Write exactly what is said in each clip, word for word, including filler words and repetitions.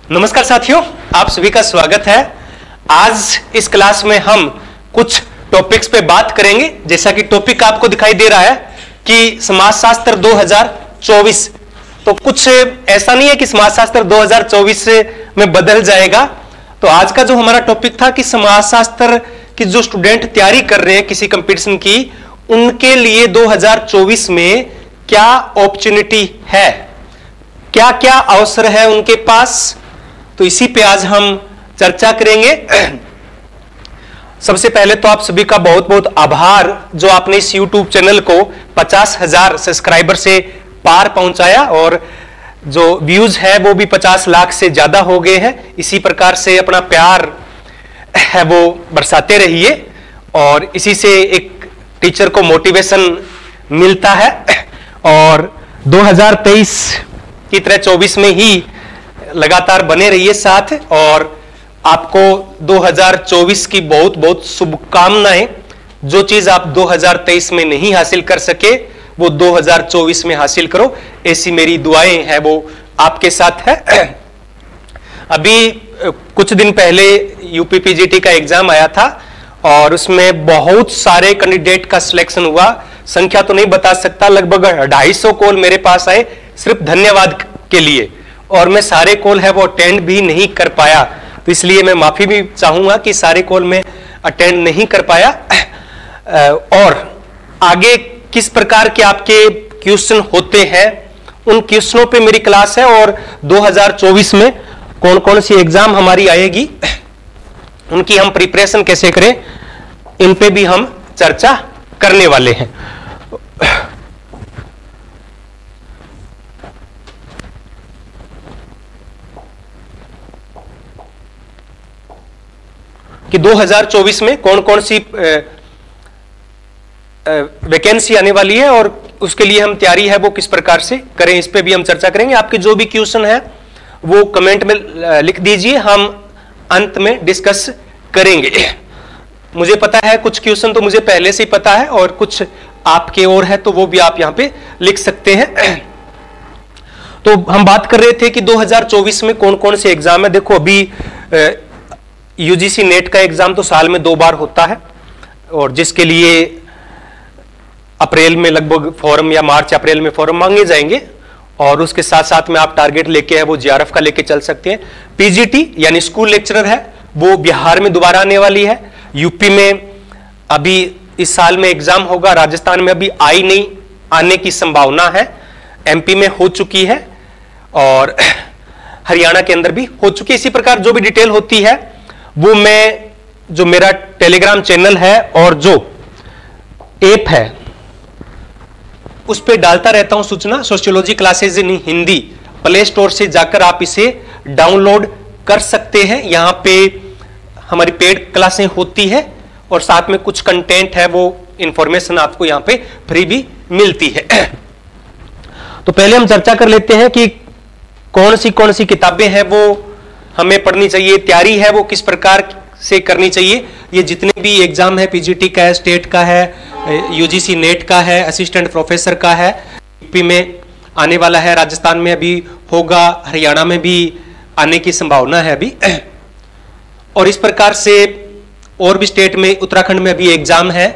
नमस्कार साथियों, आप सभी का स्वागत है। आज इस क्लास में हम कुछ टॉपिक्स पे बात करेंगे। जैसा कि टॉपिक आपको दिखाई दे रहा है कि समाजशास्त्र दो हज़ार चौबीस, तो कुछ ऐसा नहीं है कि समाजशास्त्र दो हज़ार चौबीस में बदल जाएगा। तो आज का जो हमारा टॉपिक था कि समाजशास्त्र की जो स्टूडेंट तैयारी कर रहे हैं किसी कंपटीशन की, उनके लिए दो हज़ार चौबीस में क्या अपॉर्चुनिटी है, क्या क्या अवसर है उनके पास, तो इसी पे आज हम चर्चा करेंगे। सबसे पहले तो आप सभी का बहुत बहुत आभार जो आपने इस यूट्यूब चैनल को पचास हजार सब्सक्राइबर से पार पहुंचाया और जो व्यूज है वो भी पचास लाख से ज्यादा हो गए हैं। इसी प्रकार से अपना प्यार है वो बरसाते रहिए और इसी से एक टीचर को मोटिवेशन मिलता है। और दो हज़ार तेईस की तरह चौबीस में ही लगातार बने रहिए साथ, और आपको दो हज़ार चौबीस की बहुत बहुत शुभकामनाएं। जो चीज आप दो हज़ार तेईस में नहीं हासिल कर सके वो दो हज़ार चौबीस में हासिल करो, ऐसी मेरी दुआएं हैं वो आपके साथ है। अभी कुछ दिन पहले यूपी पीजीटी का एग्जाम आया था और उसमें बहुत सारे कैंडिडेट का सिलेक्शन हुआ। संख्या तो नहीं बता सकता, लगभग ढाई सौ कॉल मेरे पास आए सिर्फ धन्यवाद के लिए, और मैं सारे कॉल है वो अटेंड भी नहीं कर पाया। तो इसलिए मैं माफी भी चाहूंगा कि सारे कॉल में अटेंड नहीं कर पाया। और आगे किस प्रकार के आपके क्वेश्चन होते हैं उन क्वेश्चनों पे मेरी क्लास है, और दो हज़ार चौबीस में कौन कौन सी एग्जाम हमारी आएगी, उनकी हम प्रिपरेशन कैसे करें, इन पे भी हम चर्चा करने वाले हैं। कि दो हज़ार चौबीस में कौन कौन सी वैकेंसी आने वाली है और उसके लिए हम तैयारी है वो किस प्रकार से करें, इस पे भी हम चर्चा करेंगे। आपके जो भी क्वेश्चन है वो कमेंट में लिख दीजिए, हम अंत में डिस्कस करेंगे। मुझे पता है कुछ क्वेश्चन तो मुझे पहले से ही पता है और कुछ आपके और है तो वो भी आप यहां पे लिख सकते हैं। तो हम बात कर रहे थे कि दो हज़ार चौबीस में कौन कौन से एग्जाम है। देखो, अभी यूजीसी नेट का एग्जाम तो साल में दो बार होता है, और जिसके लिए अप्रैल में लगभग फॉर्म या मार्च अप्रैल में फॉर्म मांगे जाएंगे, और उसके साथ साथ में आप टारगेट लेके है वो जीआरएफ का लेके चल सकते हैं। पीजीटी यानी स्कूल लेक्चरर है वो बिहार में दोबारा आने वाली है। यूपी में अभी इस साल में एग्जाम होगा, राजस्थान में अभी आई नहीं, आने की संभावना है। एमपी में हो चुकी है और हरियाणा के अंदर भी हो चुकी है। इसी प्रकार जो भी डिटेल होती है वो मैं, जो मेरा टेलीग्राम चैनल है और जो ऐप है उस पे डालता रहता हूं सूचना। Sociology classes in Hindi Play Store से जाकर आप इसे डाउनलोड कर सकते हैं। यहां पे हमारी पेड क्लासें होती है और साथ में कुछ कंटेंट है वो इंफॉर्मेशन आपको यहां पे फ्री भी मिलती है। तो पहले हम चर्चा कर लेते हैं कि कौन सी कौन सी किताबें हैं वो हमें पढ़नी चाहिए, तैयारी है वो किस प्रकार से करनी चाहिए। ये जितने भी एग्जाम है, पीजीटी का है, स्टेट का है, यूजीसी नेट का है, असिस्टेंट प्रोफेसर का है, यूपी में आने वाला है, राजस्थान में अभी होगा, हरियाणा में भी आने की संभावना है अभी, और इस प्रकार से और भी स्टेट में, उत्तराखंड में अभी एग्जाम है।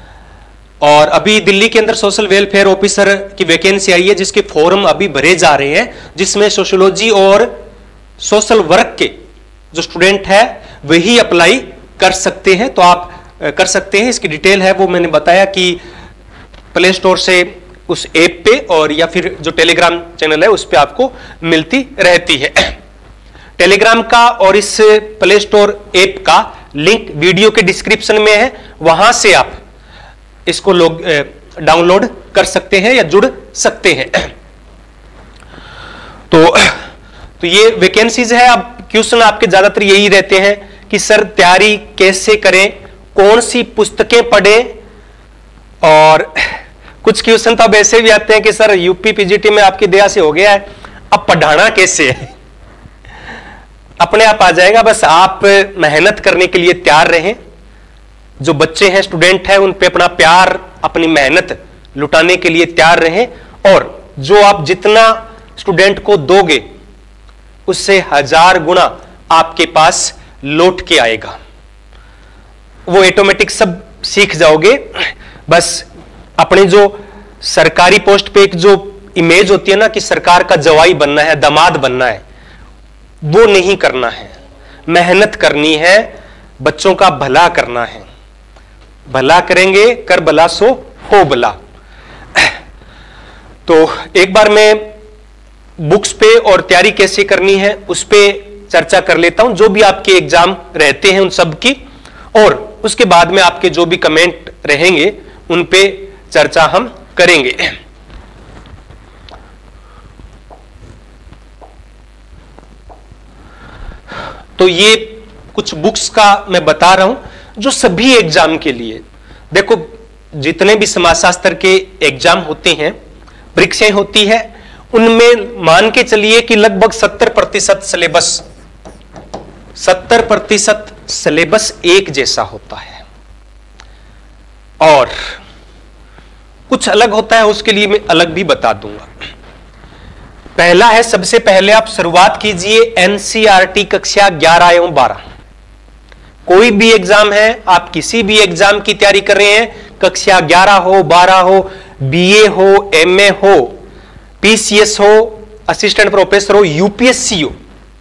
और अभी दिल्ली के अंदर सोशल वेलफेयर ऑफिसर की वैकेंसी आई है जिसके फॉर्म अभी भरे जा रहे हैं, जिसमें सोशियोलॉजी और सोशल वर्क के जो स्टूडेंट है वही अप्लाई कर सकते हैं। तो आप कर सकते हैं, इसकी डिटेल है वो मैंने बताया कि प्ले स्टोर से उस ऐप पे और या फिर जो टेलीग्राम चैनल है उस पे आपको मिलती रहती है। टेलीग्राम का और इस प्ले स्टोर ऐप का लिंक वीडियो के डिस्क्रिप्शन में है, वहां से आप इसको लोग डाउनलोड कर सकते हैं या जुड़ सकते हैं। तो तो ये वैकेंसीज है। अब क्वेश्चन आपके ज्यादातर यही रहते हैं कि सर तैयारी कैसे करें, कौन सी पुस्तकें पढ़ें, और कुछ क्वेश्चन तो अब ऐसे भी आते हैं कि सर यूपी पीजीटी में आपकी दया से हो गया है, अब पढ़ाना कैसे है। अपने आप आ जाएगा, बस आप मेहनत करने के लिए तैयार रहें। जो बच्चे हैं, स्टूडेंट हैं, उन पे अपना प्यार, अपनी मेहनत लुटाने के लिए तैयार रहें, और जो आप जितना स्टूडेंट को दोगे उससे हजार गुना आपके पास लौट के आएगा। वो ऑटोमेटिक सब सीख जाओगे। बस अपनी जो सरकारी पोस्ट पे एक जो इमेज होती है ना कि सरकार का जवाई बनना है, दामाद बनना है, वो नहीं करना है। मेहनत करनी है, बच्चों का भला करना है। भला करेंगे कर भला सो हो भला। तो एक बार मैं बुक्स पे और तैयारी कैसे करनी है उस पे चर्चा कर लेता हूं, जो भी आपके एग्जाम रहते हैं उन सब की, और उसके बाद में आपके जो भी कमेंट रहेंगे उन पे चर्चा हम करेंगे। तो ये कुछ बुक्स का मैं बता रहा हूं जो सभी एग्जाम के लिए, देखो जितने भी समाजशास्त्र के एग्जाम होते हैं, परीक्षाएं होती है, उनमें मान के चलिए कि लगभग सत्तर प्रतिशत सिलेबस सत्तर प्रतिशत सिलेबस एक जैसा होता है, और कुछ अलग होता है, उसके लिए मैं अलग भी बता दूंगा। पहला है, सबसे पहले आप शुरुआत कीजिए एनसीईआरटी कक्षा ग्यारह एवं बारह। कोई भी एग्जाम है, आप किसी भी एग्जाम की तैयारी कर रहे हैं, कक्षा ग्यारह हो, बारह हो, बीए हो, एमए हो, पीसीएस हो, असिस्टेंट प्रोफेसर हो, यूपीएससी हो,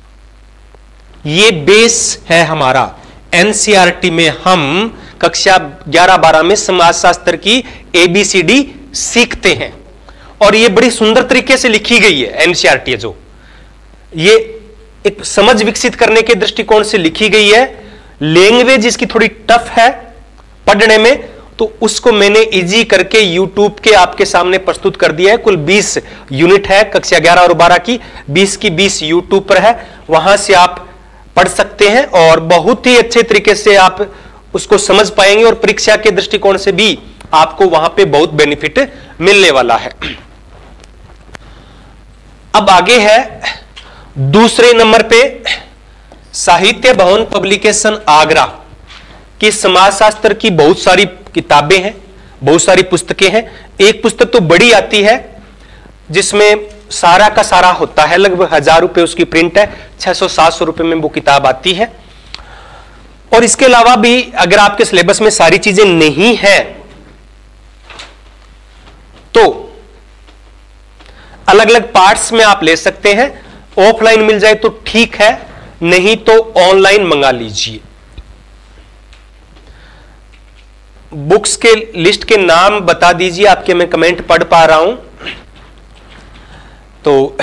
ये बेस है हमारा। एनसीईआरटी में हम कक्षा ग्यारह बारह में समाजशास्त्र की एबीसीडी सीखते हैं, और ये बड़ी सुंदर तरीके से लिखी गई है एनसीईआरटी, जो ये एक समझ विकसित करने के दृष्टिकोण से लिखी गई है। लैंग्वेज इसकी थोड़ी टफ है पढ़ने में, तो उसको मैंने इजी करके यूट्यूब के आपके सामने प्रस्तुत कर दिया है। कुल बीस यूनिट है कक्षा ग्यारह और बारह की, बीस की बीस यूट्यूब पर है, वहां से आप पढ़ सकते हैं और बहुत ही अच्छे तरीके से आप उसको समझ पाएंगे, और परीक्षा के दृष्टिकोण से भी आपको वहां पे बहुत बेनिफिट मिलने वाला है। अब आगे है दूसरे नंबर पे साहित्य भवन पब्लिकेशन आगरा की समाजशास्त्र की बहुत सारी किताबें हैं, बहुत सारी पुस्तकें हैं। एक पुस्तक तो बड़ी आती है जिसमें सारा का सारा होता है, लगभग हजार रुपए उसकी प्रिंट है, छह सौ सात सौ रुपए में वो किताब आती है। और इसके अलावा भी अगर आपके सिलेबस में सारी चीजें नहीं है तो अलग अलग पार्ट्स में आप ले सकते हैं। ऑफलाइन मिल जाए तो ठीक है, नहीं तो ऑनलाइन मंगा लीजिए। बुक्स के लिस्ट के नाम बता दीजिए, आपके मैं कमेंट पढ़ पा रहा हूं। तो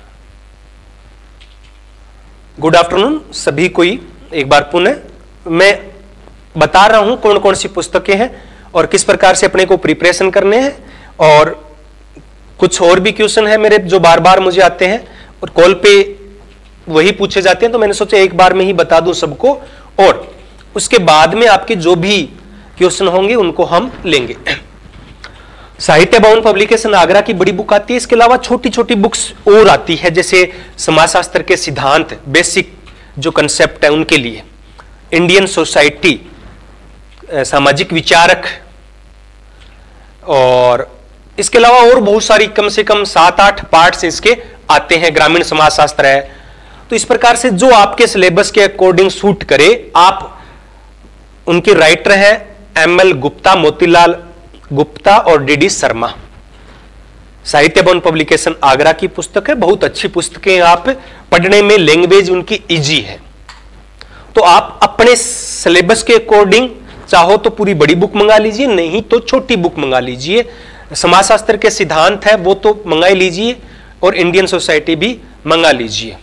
गुड आफ्टरनून सभी कोई, एक बार पुनः मैं बता रहा हूं कौन कौन सी पुस्तकें हैं और किस प्रकार से अपने को प्रिपरेशन करने हैं, और कुछ और भी क्वेश्चन है मेरे जो बार बार मुझे आते हैं और कॉल पे वही पूछे जाते हैं, तो मैंने सोचा एक बार में ही बता दूं सबको, और उसके बाद में आपके जो भी क्वेश्चन होंगे उनको हम लेंगे। साहित्य भवन पब्लिकेशन आगरा की बड़ी बुक आती है, इसके अलावा छोटी छोटी बुक्स और आती है, जैसे समाजशास्त्र के सिद्धांत, बेसिक जो कंसेप्ट है उनके लिए, इंडियन सोसाइटी, सामाजिक विचारक, और इसके अलावा और बहुत सारी कम से कम सात आठ पार्ट्स इसके आते हैं, ग्रामीण समाजशास्त्र है। तो इस प्रकार से जो आपके सिलेबस के अकॉर्डिंग सूट करे, आप उनके राइटर हैं एम एल गुप्ता, मोतीलाल गुप्ता और डी डी शर्मा। साहित्य भवन पब्लिकेशन आगरा की पुस्तक है, बहुत अच्छी पुस्तकें, आप पढ़ने में लैंग्वेज उनकी इजी है। तो आप अपने सिलेबस के अकॉर्डिंग चाहो तो पूरी बड़ी बुक मंगा लीजिए, नहीं तो छोटी बुक मंगा लीजिए। समाजशास्त्र के सिद्धांत है वो तो मंगा लीजिए, और इंडियन सोसाइटी भी मंगा लीजिए।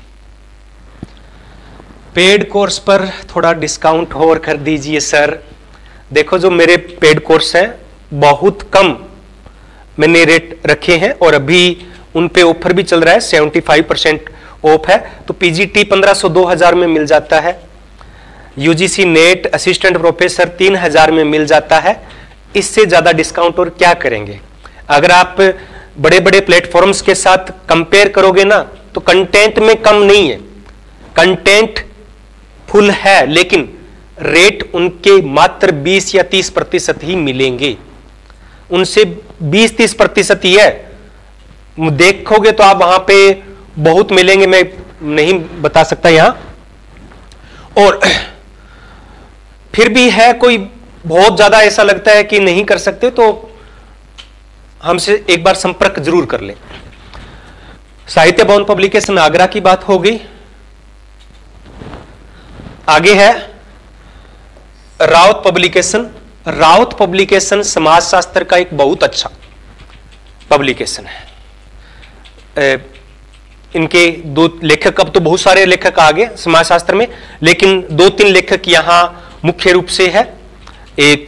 पेड कोर्स पर थोड़ा डिस्काउंट और कर दीजिए सर। देखो जो मेरे पेड कोर्स हैं बहुत कम मैंने रेट रखे हैं, और अभी उन पे ऑफर भी चल रहा है, पचहत्तर परसेंट ऑफ है। तो पीजीटी पंद्रह सौ दो हजार में मिल जाता है, यूजीसी नेट असिस्टेंट प्रोफेसर तीन हजार में मिल जाता है। इससे ज्यादा डिस्काउंट और क्या करेंगे? अगर आप बड़े बड़े प्लेटफॉर्म्स के साथ कंपेयर करोगे ना, तो कंटेंट में कम नहीं है, कंटेंट फुल है, लेकिन रेट उनके मात्र बीस या तीस प्रतिशत ही मिलेंगे, उनसे बीस तीस प्रतिशत ही है। देखोगे तो आप वहां पे बहुत मिलेंगे, मैं नहीं बता सकता यहां। और फिर भी है कोई बहुत ज्यादा ऐसा लगता है कि नहीं कर सकते तो हमसे एक बार संपर्क जरूर कर लें। साहित्य भवन पब्लिकेशन आगरा की बात हो गई। आगे है राउत पब्लिकेशन। राउत पब्लिकेशन समाजशास्त्र का एक बहुत अच्छा पब्लिकेशन है। इनके दो लेखक, अब तो बहुत सारे लेखक आ गए समाजशास्त्र में, लेकिन दो तीन लेखक यहां मुख्य रूप से है। एक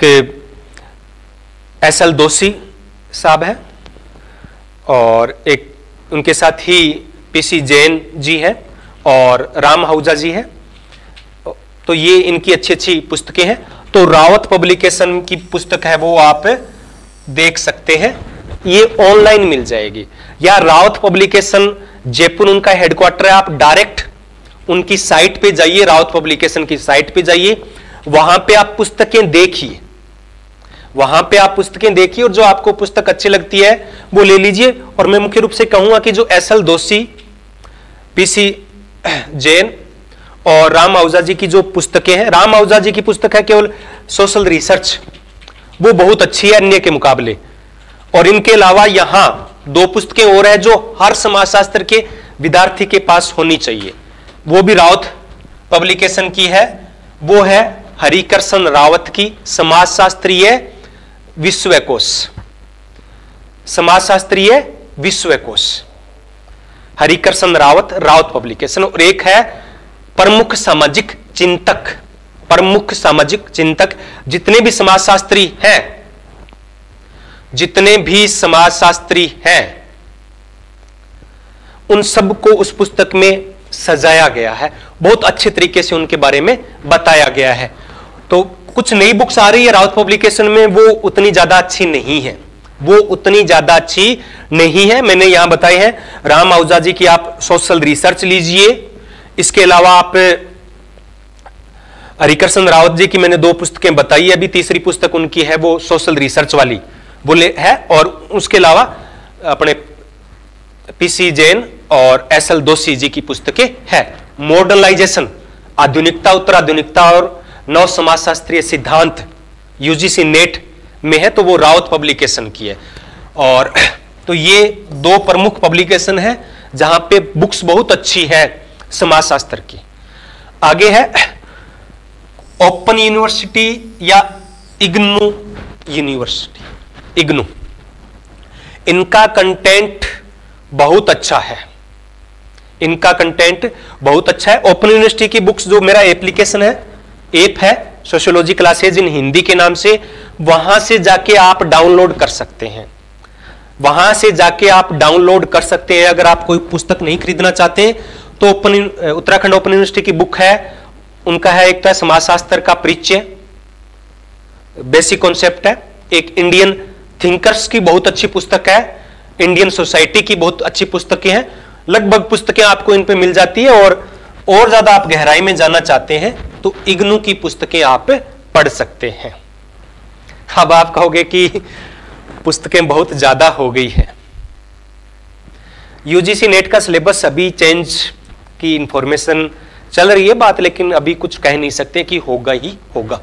एस एल दोषी साहब है और एक उनके साथ ही पी सी जैन जी है और राम आहूजा जी है। तो ये इनकी अच्छी अच्छी पुस्तकें हैं। तो रावत पब्लिकेशन की पुस्तक है वो आप देख सकते हैं, ये ऑनलाइन मिल जाएगी। या रावत पब्लिकेशन जयपुर उनका हेडक्वार्टर है, आप डायरेक्ट उनकी साइट पे जाइए, रावत पब्लिकेशन की साइट पे जाइए, वहां पे आप पुस्तकें देखिए, वहां पे आप पुस्तकें देखिए और जो आपको पुस्तक अच्छी लगती है वो ले लीजिए। और मैं मुख्य रूप से कहूंगा कि जो S L Doshi, P C Jain और राम आहूजा जी की जो पुस्तकें हैं, राम आहूजा जी की पुस्तक है केवल सोशल रिसर्च, वो बहुत अच्छी है अन्य के मुकाबले। और इनके अलावा यहां दो पुस्तकें और है जो हर समाजशास्त्र के विद्यार्थी के पास होनी चाहिए, वो भी रावत पब्लिकेशन की है। वो है हरिकृष्ण रावत की समाजशास्त्रीय विश्वकोश, समाजशास्त्रीय विश्वकोश, हरिकृष्ण रावत, रावत पब्लिकेशन। और एक है प्रमुख सामाजिक चिंतक, प्रमुख सामाजिक चिंतक, जितने भी समाजशास्त्री हैं, जितने भी समाजशास्त्री हैं उन सबको उस पुस्तक में सजाया गया है, बहुत अच्छे तरीके से उनके बारे में बताया गया है। तो कुछ नई बुक्स आ रही है रावत पब्लिकेशन में, वो उतनी ज्यादा अच्छी नहीं है, वो उतनी ज्यादा अच्छी नहीं है। मैंने यहां बताए हैं राम आहूजा जी की आप सोशल रिसर्च लीजिए। इसके अलावा आप हरिकृष्ण रावत जी की मैंने दो पुस्तकें बताई, अभी तीसरी पुस्तक उनकी है वो सोशल रिसर्च वाली बोले है। और उसके अलावा अपने पी सी जैन और एस एल दोषी जी की पुस्तकें है। मॉडर्नाइजेशन, आधुनिकता, उत्तर आधुनिकता और नव समाजशास्त्रीय सिद्धांत यू जी सी नेट में है, तो वो रावत पब्लिकेशन की है। और तो ये दो प्रमुख पब्लिकेशन है जहां पे बुक्स बहुत अच्छी है समाजशास्त्र की। आगे है ओपन यूनिवर्सिटी या इग्नू यूनिवर्सिटी, इग्नू। इनका कंटेंट बहुत अच्छा है, इनका कंटेंट बहुत अच्छा है। ओपन यूनिवर्सिटी की बुक्स जो मेरा एप्लीकेशन है, ऐप है सोशियोलॉजी क्लासेज इन हिंदी के नाम से, वहां से जाके आप डाउनलोड कर सकते हैं, वहां से जाके आप डाउनलोड कर सकते हैं। अगर आप कोई पुस्तक नहीं खरीदना चाहते तो ओपन उत्तराखंड ओपन यूनिवर्सिटी की बुक है, उनका है एक तो समाजशास्त्र का परिचय, बेसिक कॉन्सेप्ट है। एक इंडियन थिंकर्स की बहुत अच्छी पुस्तक है, इंडियन सोसाइटी की बहुत अच्छी पुस्तकें हैं। लगभग पुस्तकें आपको इन पे मिल जाती है। और और ज्यादा आप गहराई में जाना चाहते हैं तो इग्नू की पुस्तकें आप पढ़ सकते हैं। अब आप कहोगे कि पुस्तकें बहुत ज्यादा हो गई है। यू जी सी नेट का सिलेबस अभी चेंज की इंफॉर्मेशन चल रही है बात, लेकिन अभी कुछ कह नहीं सकते कि होगा ही होगा।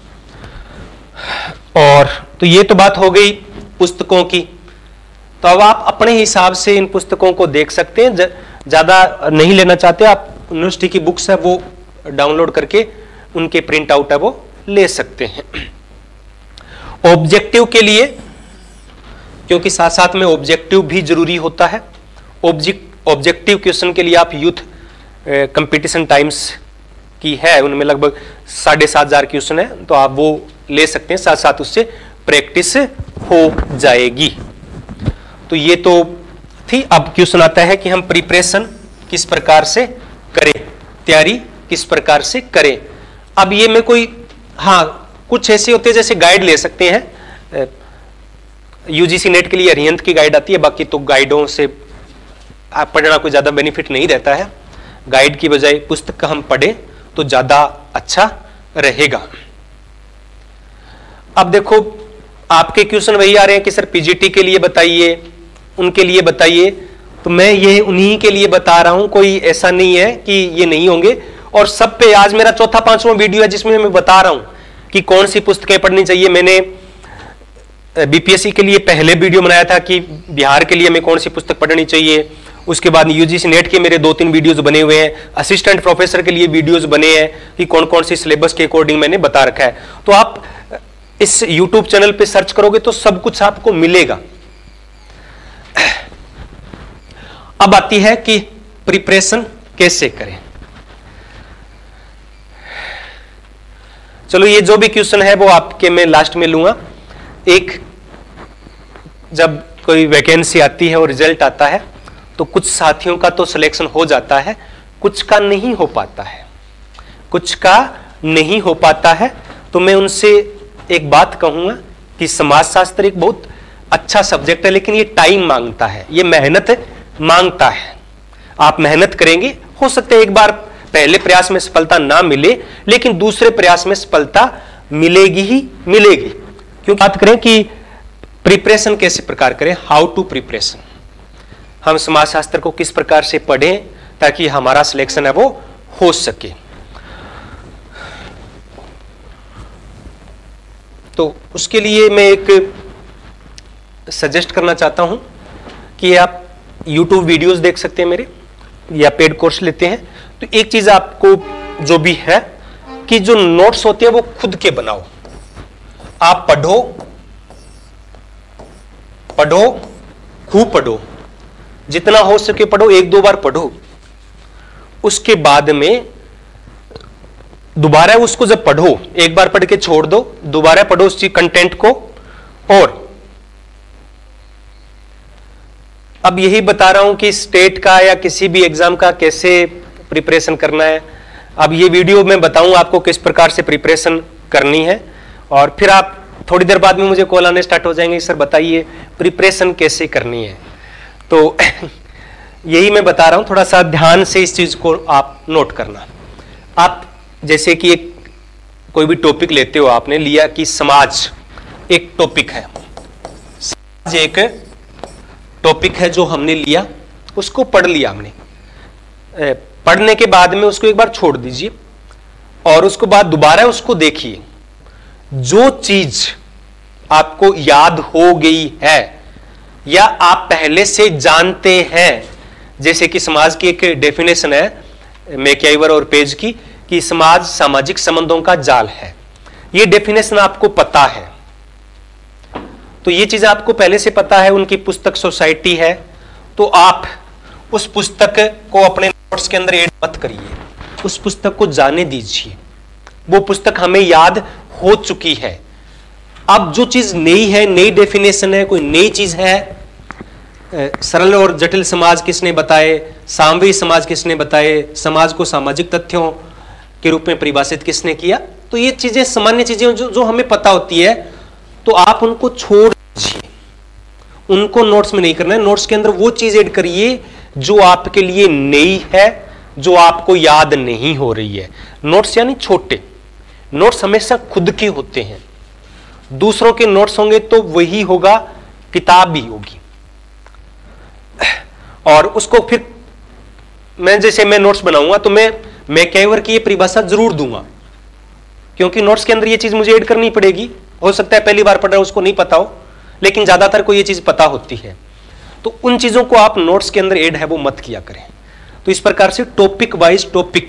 और तो ये तो बात हो गई पुस्तकों की। तो अब आप अपने हिसाब से इन पुस्तकों को देख सकते हैं। ज्यादा नहीं लेना चाहते आप, यूनिवर्सिटी की बुक्स है वो डाउनलोड करके उनके प्रिंट आउट है वो ले सकते हैं। ऑब्जेक्टिव के लिए, क्योंकि साथ साथ में ऑब्जेक्टिव भी जरूरी होता है, ऑब्जेक्ट ऑब्जेक्टिव क्वेश्चन के लिए आप यूथ कंपटीशन टाइम्स की है, उनमें लगभग साढ़े सात हजार क्वेश्चन है, तो आप वो ले सकते हैं, साथ साथ उससे प्रैक्टिस हो जाएगी। तो ये तो थी। अब क्वेश्चन आता है कि हम प्रिपरेशन किस प्रकार से करें, तैयारी किस प्रकार से करें। अब ये में कोई, हाँ कुछ ऐसे होते हैं जैसे गाइड ले सकते हैं, यूजीसी नेट के लिए अरिहंत की गाइड आती है, बाकी तो गाइडों से आप पढ़ना कोई ज्यादा बेनिफिट नहीं रहता है। गाइड की बजाय पुस्तक का हम पढ़ें तो ज्यादा अच्छा रहेगा। अब देखो आपके क्वेश्चन वही आ रहे हैं कि सर पीजीटी के लिए बताइए, उनके लिए बताइए। तो मैं ये उन्हीं के लिए बता रहा हूं, कोई ऐसा नहीं है कि ये नहीं होंगे। और सब पे आज मेरा चौथा पांचवा वीडियो है जिसमें मैं बता रहा हूं कि कौन सी पुस्तकें पढ़नी चाहिए। मैंने बीपीएससी के लिए पहले वीडियो बनाया था कि बिहार के लिए हमें कौन सी पुस्तक पढ़नी चाहिए। उसके बाद यूजीसी नेट के मेरे दो तीन वीडियोस बने हुए हैं। असिस्टेंट प्रोफेसर के लिए वीडियोस बने हैं कि कौन कौन सी सिलेबस के अकॉर्डिंग मैंने बता रखा है। तो आप इस यूट्यूब चैनल पे सर्च करोगे तो सब कुछ आपको मिलेगा। अब आती है कि प्रिपरेशन कैसे करें। चलो, ये जो भी क्वेश्चन है वो आपके मैं लास्ट में लूंगा। एक जब कोई वैकेंसी आती है और रिजल्ट आता है तो कुछ साथियों का तो सिलेक्शन हो जाता है, कुछ का नहीं हो पाता है, कुछ का नहीं हो पाता है। तो मैं उनसे एक बात कहूंगा कि समाजशास्त्र एक बहुत अच्छा सब्जेक्ट है, लेकिन ये टाइम मांगता है, ये मेहनत मांगता है। आप मेहनत करेंगे, हो सकता है एक बार पहले प्रयास में सफलता ना मिले, लेकिन दूसरे प्रयास में सफलता मिलेगी ही मिलेगी। क्यों बात करें कि प्रिपरेशन कैसे प्रकार करें, हाउ टू प्रिपरेशन, हम समाजशास्त्र को किस प्रकार से पढ़ें ताकि हमारा सिलेक्शन है वो हो सके। तो उसके लिए मैं एक सजेस्ट करना चाहता हूं कि आप YouTube वीडियोस देख सकते हैं मेरे, या पेड कोर्स लेते हैं। तो एक चीज आपको जो भी है कि जो नोट्स होते हैं वो खुद के बनाओ। आप पढ़ो पढ़ो खूब पढ़ो, जितना हो सके पढ़ो, एक दो बार पढ़ो। उसके बाद में दोबारा उसको जब पढ़ो, एक बार पढ़ के छोड़ दो, दोबारा पढ़ो उस कंटेंट को। और अब यही बता रहा हूं कि स्टेट का या किसी भी एग्जाम का कैसे प्रिपरेशन करना है। अब ये वीडियो मैं बताऊं आपको किस प्रकार से प्रिपरेशन करनी है, और फिर आप थोड़ी देर बाद में मुझे कॉल आने स्टार्ट हो जाएंगे, सर बताइए प्रिपरेशन कैसे करनी है। तो यही मैं बता रहा हूं, थोड़ा सा ध्यान से इस चीज को आप नोट करना। आप जैसे कि एक कोई भी टॉपिक लेते हो, आपने लिया कि समाज एक टॉपिक है, समाज एक टॉपिक है जो हमने लिया, उसको पढ़ लिया हमने। पढ़ने के बाद में उसको एक बार छोड़ दीजिए और उसको बाद दोबारा उसको देखिए। जो चीज आपको याद हो गई है या आप पहले से जानते हैं, जैसे कि समाज की एक डेफिनेशन है मैकआइवर और पेज की कि समाज सामाजिक संबंधों का जाल है। ये डेफिनेशन आपको पता है, तो ये चीज आपको पहले से पता है। उनकी पुस्तक सोसाइटी है, तो आप उस पुस्तक को अपने नोट्स के अंदर ऐड मत करिए, उस पुस्तक को जाने दीजिए। वो पुस्तक हमें याद हो चुकी है। अब जो चीज नई है, नई डेफिनेशन है, कोई नई चीज है, सरल और जटिल समाज किसने बताए, सामवेई समाज किसने बताए, समाज को सामाजिक तथ्यों के रूप में परिभाषित किसने किया, तो ये चीजें सामान्य चीजें जो, जो हमें पता होती है, तो आप उनको छोड़ दीजिए, उनको नोट्स में नहीं करना है। नोट्स के अंदर वो चीज ऐड करिए जो आपके लिए नई है, जो आपको याद नहीं हो रही है। नोट्स यानी छोटे नोट्स हमेशा खुद के होते हैं, दूसरों के नोट्स होंगे तो वही होगा, किताब भी होगी। और उसको फिर मैं जैसे मैं नोट्स बनाऊंगा तो मैं मैकआइवर की ये परिभाषा जरूर दूंगा, क्योंकि नोट्स के अंदर ये चीज मुझे ऐड करनी पड़ेगी। हो सकता है पहली बार पढ़ रहा उसको नहीं पता हो, लेकिन ज्यादातर को ये चीज पता होती है। तो उन चीजों को आप नोट्स के अंदर ऐड है वो मत किया करें। तो इस प्रकार से टॉपिक वाइज टॉपिक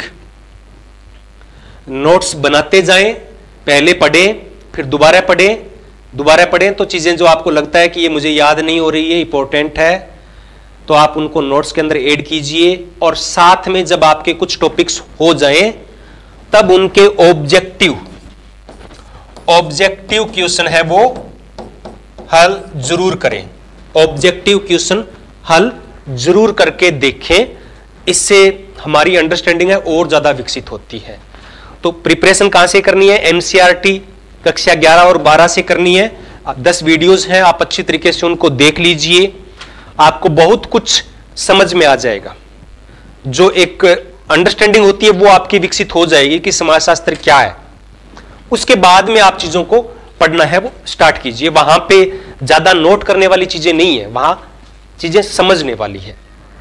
नोट्स बनाते जाएं, पहले पढ़ें, फिर दोबारा पढ़ें, दोबारा पढ़ें। तो चीजें जो आपको लगता है कि ये मुझे याद नहीं हो रही है, इंपॉर्टेंट है, तो आप उनको नोट्स के अंदर ऐड कीजिए। और साथ में जब आपके कुछ टॉपिक्स हो जाएं, तब उनके ऑब्जेक्टिव ऑब्जेक्टिव क्वेश्चन है वो हल जरूर करें। ऑब्जेक्टिव क्वेश्चन हल जरूर करके देखें, इससे हमारी अंडरस्टैंडिंग है और ज्यादा विकसित होती है। तो प्रिपरेशन कहां से करनी है? एनसीईआरटी कक्षा ग्यारह और बारह से करनी है। दस वीडियोस हैं, आप अच्छी तरीके से उनको देख लीजिए, आपको बहुत कुछ समझ में आ जाएगा। जो एक अंडरस्टैंडिंग होती है वो आपकी विकसित हो जाएगी कि समाजशास्त्र क्या है। उसके बाद में आप चीजों को पढ़ना है वो स्टार्ट कीजिए। वहां पे ज्यादा नोट करने वाली चीजें नहीं है, वहां चीजें समझने वाली है।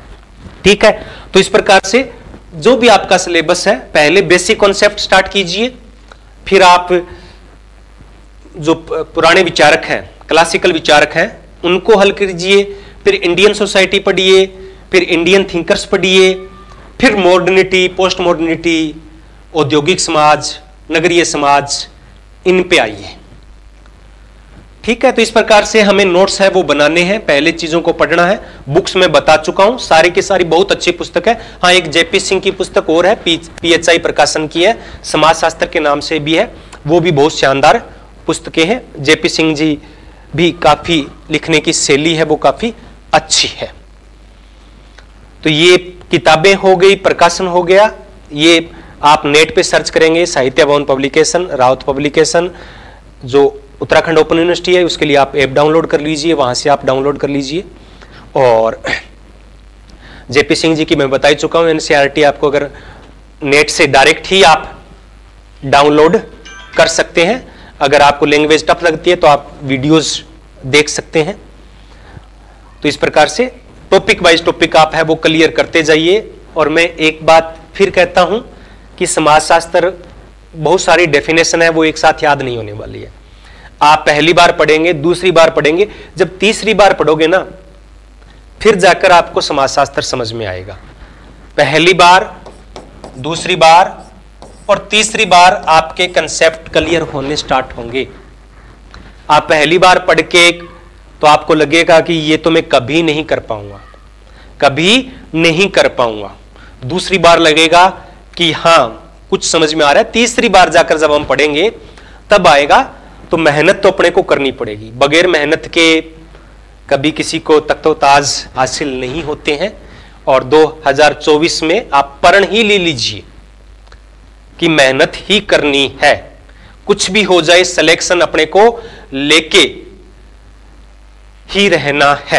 ठीक है, तो इस प्रकार से जो भी आपका सिलेबस है, पहले बेसिक कॉन्सेप्ट स्टार्ट कीजिए, फिर आप जो पुराने विचारक हैं, क्लासिकल विचारक हैं, उनको हल कीजिए, फिर इंडियन सोसाइटी पढ़िए, फिर इंडियन थिंकर्स पढ़िए, फिर मॉडर्निटी, पोस्ट मॉडर्निटी, औद्योगिक समाज, नगरीय समाज, इन पे आइए। ठीक है, तो इस प्रकार से हमें नोट्स है वो बनाने हैं, पहले चीजों को पढ़ना है। बुक्स में बता चुका हूं, सारी की सारी बहुत अच्छी पुस्तक है। हाँ, एक जेपी सिंह की पुस्तक और है, पीएचआई प्रकाशन की है, समाजशास्त्र के नाम से भी है, वो भी बहुत शानदार पुस्तकें हैं। जेपी सिंह जी भी काफी लिखने की शैली है वो काफी अच्छी है। तो ये किताबें हो गई, प्रकाशन हो गया। ये आप नेट पे सर्च करेंगे, साहित्य भवन पब्लिकेशन, राउत पब्लिकेशन, जो उत्तराखंड ओपन यूनिवर्सिटी है, उसके लिए आप ऐप डाउनलोड कर लीजिए, वहां से आप डाउनलोड कर लीजिए। और जेपी सिंह जी की मैं बता ही चुका हूं, एनसीईआरटी आपको अगर नेट से डायरेक्ट ही आप डाउनलोड कर सकते हैं। अगर आपको लैंग्वेज टफ लगती है तो आप वीडियोस देख सकते हैं। तो इस प्रकार से टॉपिक वाइज टॉपिक आप है वो क्लियर करते जाइए। और मैं एक बात फिर कहता हूं कि समाजशास्त्र बहुत सारी डेफिनेशन है वो एक साथ याद नहीं होने वाली है। आप पहली बार पढ़ेंगे, दूसरी बार पढ़ेंगे, जब तीसरी बार पढ़ोगे ना फिर जाकर आपको समाजशास्त्र समझ में आएगा। पहली बार, दूसरी बार और तीसरी बार आपके कंसेप्ट क्लियर होने स्टार्ट होंगे। आप पहली बार पढ़ के तो आपको लगेगा कि ये तो मैं कभी नहीं कर पाऊंगा, कभी नहीं कर पाऊंगा। दूसरी बार लगेगा कि हां कुछ समझ में आ रहा है। तीसरी बार जाकर जब हम पढ़ेंगे तब आएगा। तो मेहनत तो अपने को करनी पड़ेगी, बगैर मेहनत के कभी किसी को तख्तो-ताज हासिल नहीं होते हैं। और दो हज़ार चौबीस में आप प्रण ही ले लीजिए कि मेहनत ही करनी है, कुछ भी हो जाए सिलेक्शन अपने को लेके ही रहना है,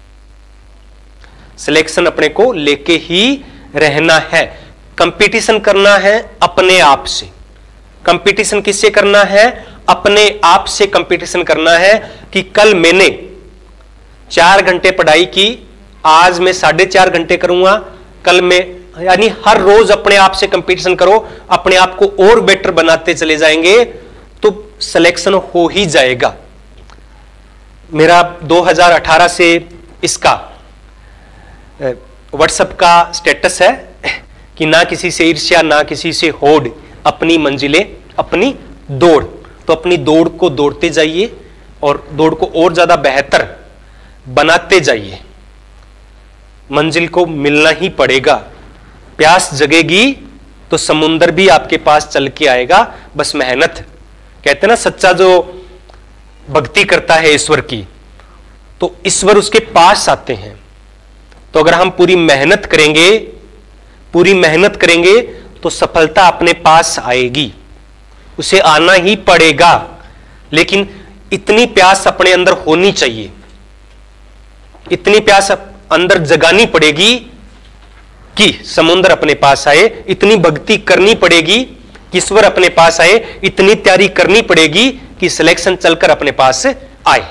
सिलेक्शन अपने को लेके ही रहना है। कंपटीशन करना है अपने आप से। कंपटीशन किससे करना है? अपने आप से कंपटीशन करना है कि कल मैंने चार घंटे पढ़ाई की, आज मैं साढ़े चार घंटे करूंगा, कल मैं, यानी हर रोज अपने आप से कंपटीशन करो, अपने आप को और बेटर बनाते चले जाएंगे तो सिलेक्शन हो ही जाएगा। मेरा दो हज़ार अठारह से इसका व्हाट्सएप का स्टेटस है कि ना किसी से ईर्ष्या, ना किसी से होड़, अपनी मंजिलें अपनी दौड़। तो अपनी दौड़ को दौड़ते जाइए और दौड़ को और ज्यादा बेहतर बनाते जाइए। मंजिल को मिलना ही पड़ेगा। प्यास जगेगी तो समुंदर भी आपके पास चल के आएगा, बस मेहनत। कहते ना सच्चा जो भक्ति करता है ईश्वर की तो ईश्वर उसके पास आते हैं। तो अगर हम पूरी मेहनत करेंगे, पूरी मेहनत करेंगे तो सफलता अपने पास आएगी, उसे आना ही पड़ेगा। लेकिन इतनी प्यास अपने अंदर होनी चाहिए, इतनी प्यास अंदर जगानी पड़ेगी कि समुद्र अपने पास आए, इतनी भक्ति करनी पड़ेगी कि ईश्वर अपने पास आए, इतनी तैयारी करनी पड़ेगी कि सिलेक्शन चलकर अपने पास आए।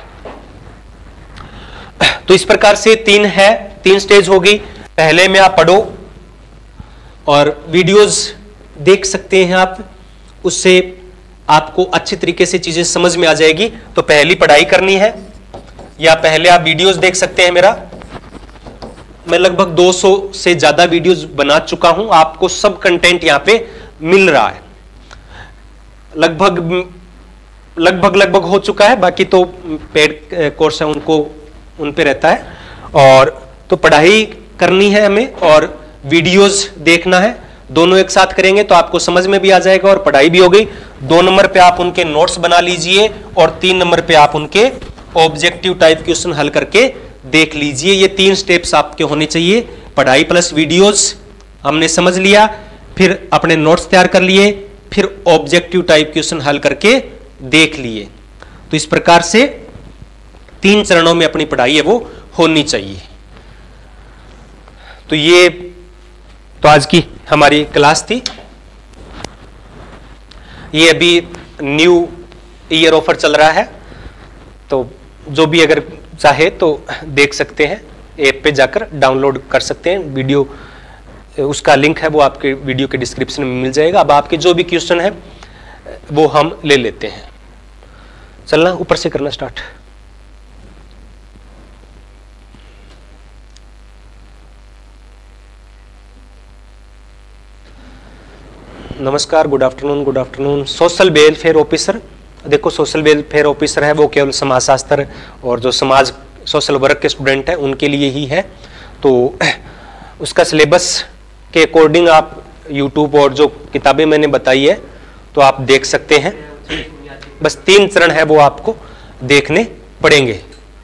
तो इस प्रकार से तीन है, तीन स्टेज हो गई। पहले में आप पढ़ो और वीडियोस देख सकते हैं आप, उससे आपको अच्छी तरीके से चीजें समझ में आ जाएगी। तो पहली पढ़ाई करनी है या पहले आप वीडियोस देख सकते हैं। मेरा मैं लगभग दो सौ से ज्यादा वीडियोस बना चुका हूं, आपको सब कंटेंट यहां पे मिल रहा है। लगभग लगभग लगभग हो चुका है, बाकी तो पेड कोर्स है उनको उन पे रहता है। और तो पढ़ाई करनी है हमें और वीडियोस देखना है, दोनों एक साथ करेंगे तो आपको समझ में भी आ जाएगा और पढ़ाई भी हो गई। दो नंबर पे आप उनके नोट्स बना लीजिए और तीन नंबर पे आप उनके ऑब्जेक्टिव टाइप क्वेश्चन हल करके देख लीजिए। ये तीन स्टेप्स आपके होने चाहिए। पढ़ाई प्लस वीडियोस हमने समझ लिया, फिर अपने नोट्स तैयार कर लिए, फिर ऑब्जेक्टिव टाइप क्वेश्चन हल करके देख लिए। तो इस प्रकार से तीन चरणों में अपनी पढ़ाई है वो होनी चाहिए। तो ये तो आज की हमारी क्लास थी। ये अभी न्यू ईयर ऑफर चल रहा है, तो जो भी अगर चाहे तो देख सकते हैं। ऐप पे जाकर डाउनलोड कर सकते हैं। वीडियो उसका लिंक है वो आपके वीडियो के डिस्क्रिप्शन में मिल जाएगा। अब आपके जो भी क्वेश्चन है वो हम ले लेते हैं। चलना ऊपर से करना स्टार्ट। नमस्कार, good afternoon, good afternoon. Social welfare officer, देखो सोशल वेलफेयर ऑफिसर है वो केवल समाजशास्त्र और जो समाज सोशल वर्क के स्टूडेंट हैं उनके लिए ही है। तो उसका सिलेबस के अकॉर्डिंग आप यूट्यूब और जो किताबें मैंने बताई है तो आप देख सकते हैं। बस तीन चरण है वो आपको देखने पड़ेंगे।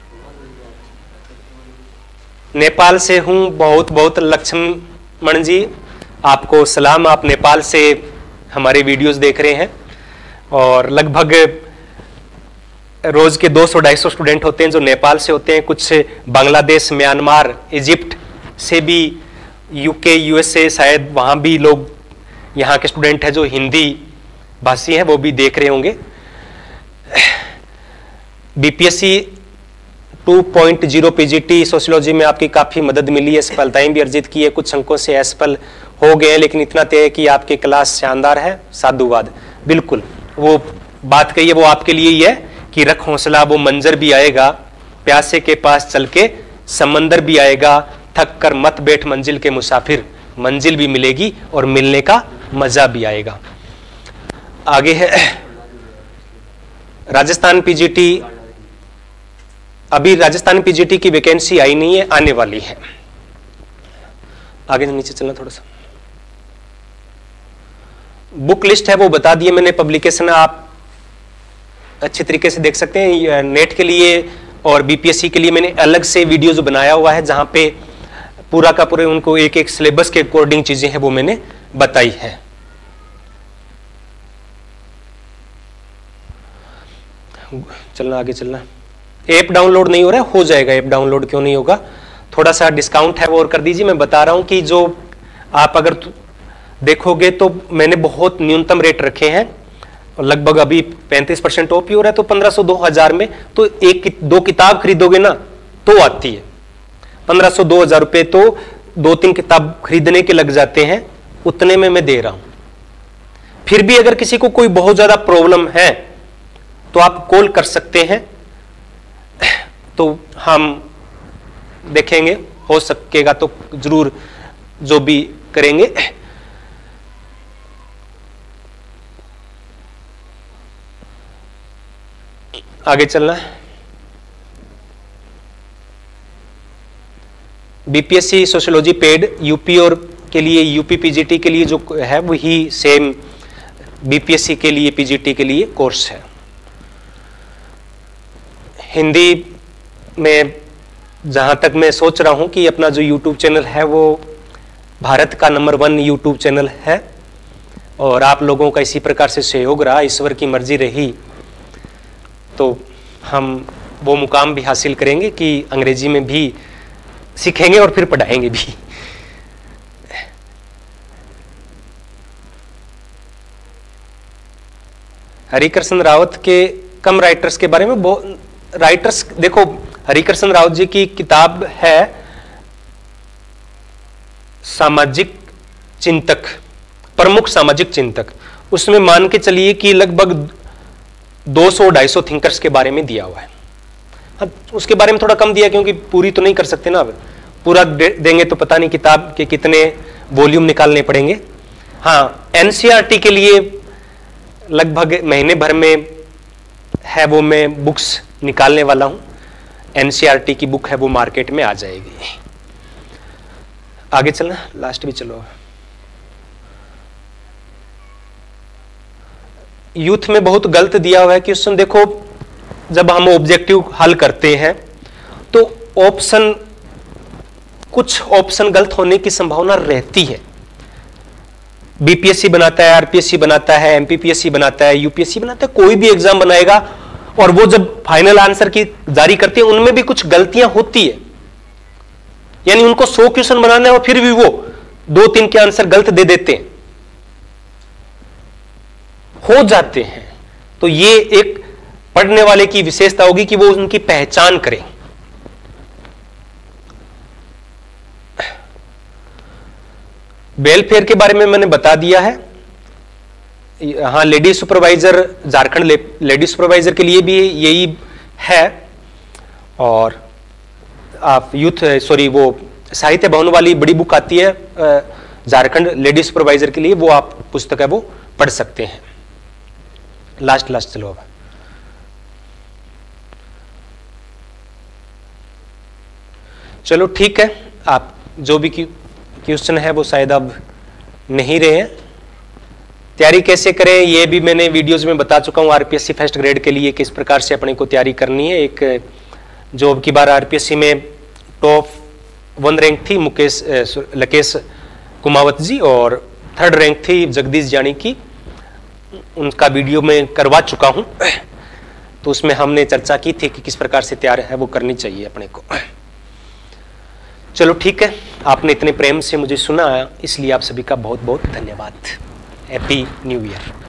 नेपाल से हूं, बहुत बहुत लक्ष्मण जी आपको सलाम। आप नेपाल से हमारे वीडियोस देख रहे हैं और लगभग रोज के दो सौ ढाई सौ स्टूडेंट होते हैं जो नेपाल से होते हैं। कुछ बांग्लादेश, म्यांमार, इजिप्ट से भी, यूके, यूएसए, शायद वहाँ भी लोग यहाँ के स्टूडेंट हैं जो हिंदी भाषी हैं वो भी देख रहे होंगे। BPSC two point zero PGT sociology में आपकी काफ़ी मदद मिली है, सफलताएं भी अर्जित की है। कुछ अंकों से असफल हो गए हैं लेकिन इतना तय है कि आपकी क्लास शानदार है। साधुवाद, बिल्कुल वो बात कही है वो आपके लिए ही है कि रख हौसला, वो मंजर भी आएगा, प्यासे के पास चल के समंदर भी आएगा, थक कर मत बैठ मंजिल के मुसाफिर, मंजिल भी मिलेगी और मिलने का मजा भी आएगा। आगे है राजस्थान पीजीटी। अभी राजस्थान पीजीटी की वैकेंसी आई नहीं है, आने वाली है। आगे नीचे चलना थोड़ा सा। बुक लिस्ट है वो बता दिए मैंने, पब्लिकेशन आप अच्छे तरीके से देख सकते हैं। नेट के लिए और बीपीएससी के लिए मैंने अलग से वीडियोज बनाया हुआ है जहां पे पूरा का पूरे उनको एक एक सिलेबस के अकॉर्डिंग चीजें हैं वो मैंने बताई है। चलना आगे चलना। ऐप डाउनलोड नहीं हो रहा है, हो जाएगा। ऐप डाउनलोड क्यों नहीं होगा, थोड़ा सा डिस्काउंट है वो और कर दीजिए। मैं बता रहा हूं कि जो आप अगर देखोगे तो मैंने बहुत न्यूनतम रेट रखे हैं, लगभग अभी पैंतीस परसेंट ऑफ ही हो रहा है। तो पंद्रह सौ दो हजार में तो एक दो किताब खरीदोगे ना तो आती है। पंद्रह सौ दो हजार रुपये तो दो तीन किताब खरीदने के लग जाते हैं, उतने में मैं दे रहा हूं। फिर भी अगर किसी को कोई बहुत ज्यादा प्रॉब्लम है तो आप कॉल कर सकते हैं, तो हम देखेंगे, हो सकेगा तो जरूर जो भी करेंगे। आगे चलना है। बीपीएससी सोशियोलॉजी पेड यूपी और के लिए, यूपी पीजीटी के लिए जो है वही सेम बीपीएससी के लिए, पीजीटी के लिए कोर्स है। हिंदी में जहां तक मैं सोच रहा हूं कि अपना जो यूट्यूब चैनल है वो भारत का नंबर वन यूट्यूब चैनल है और आप लोगों का इसी प्रकार से सहयोग रहा, ईश्वर की मर्जी रही तो हम वो मुकाम भी हासिल करेंगे कि अंग्रेजी में भी सीखेंगे और फिर पढ़ाएंगे भी। हरिकृष्ण रावत के कम राइटर्स के बारे में, बहुत राइटर्स देखो, हरिकृष्ण रावत जी की किताब है सामाजिक चिंतक, प्रमुख सामाजिक चिंतक। उसमें मान के चलिए कि लगभग दो सौ ढाई सौ थिंकर्स के बारे में दिया हुआ है। हाँ, उसके बारे में थोड़ा कम दिया क्योंकि पूरी तो नहीं कर सकते ना। अब पूरा दे, देंगे तो पता नहीं किताब के कितने वॉल्यूम निकालने पड़ेंगे। हाँ, एनसीईआरटी के लिए लगभग महीने भर में है वो मैं बुक्स निकालने वाला हूं। एनसीईआरटी की बुक है वो मार्केट में आ जाएगी। आगे चलना, लास्ट भी चलो। यूथ में बहुत गलत दिया हुआ है कि उसमें देखो, जब हम ऑब्जेक्टिव हल करते हैं तो ऑप्शन, कुछ ऑप्शन गलत होने की संभावना रहती है। बीपीएससी बनाता है, आरपीएससी बनाता है, एमपीपीएससी बनाता है, यूपीएससी बनाता है, कोई भी एग्जाम बनाएगा और वो जब फाइनल आंसर की जारी करते हैं उनमें भी कुछ गलतियां होती है। यानी उनको सौ क्वेश्चन बनाना है और फिर भी वो दो तीन के आंसर गलत दे देते हैं, हो जाते हैं। तो ये एक पढ़ने वाले की विशेषता होगी कि वो उनकी पहचान करें। वेलफेयर के बारे में मैंने बता दिया है। हाँ, लेडी सुपरवाइजर, झारखंड ले, लेडी सुपरवाइजर के लिए भी यही है। और आप यूथ सॉरी वो साहित्य भवन वाली बड़ी बुक आती है झारखंड लेडी सुपरवाइजर के लिए, वो आप पुस्तक है वो पढ़ सकते हैं। लास्ट लास्ट चलो अब चलो ठीक है। आप जो भी क्वेश्चन है वो शायद अब नहीं रहे हैं। तैयारी कैसे करें ये भी मैंने वीडियोस में बता चुका हूँ। आरपीएससी फर्स्ट ग्रेड के लिए किस प्रकार से अपने को तैयारी करनी है। एक जो अब की बार आरपीएससी में टॉप वन रैंक थी मुकेश लकेश कुमावत जी, और थर्ड रैंक थी जगदीश जानी की, उनका वीडियो में करवा चुका हूं। तो उसमें हमने चर्चा की थी कि किस प्रकार से तैयार है वो करनी चाहिए अपने को। चलो ठीक है, आपने इतने प्रेम से मुझे सुना, इसलिए आप सभी का बहुत बहुत धन्यवाद। Happy new year.